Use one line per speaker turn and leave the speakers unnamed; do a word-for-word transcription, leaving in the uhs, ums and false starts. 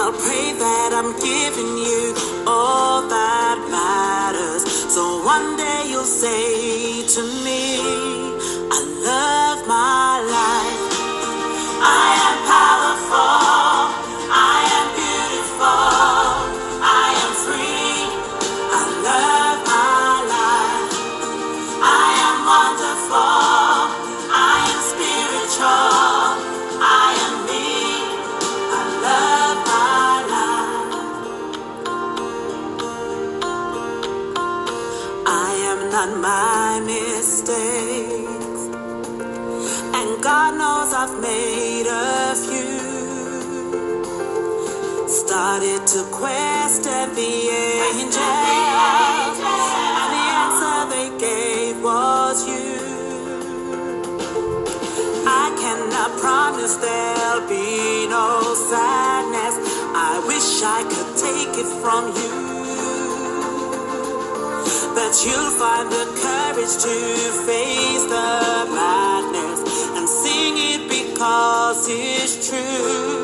I'll pray that I'm giving you all that matters. So one day you'll say to me, I love my life. I am powerful. I am beautiful. I am free. I love my life. I am wonderful. I am spiritual. I am me. I love my life. I am not my mistakes, and God knows I've made a few. Started to question the angels, and the answer they gave was you. I cannot promise there'll be no sadness. I wish I could take it from you, but you'll find the courage to face the madness and sing it because it's true.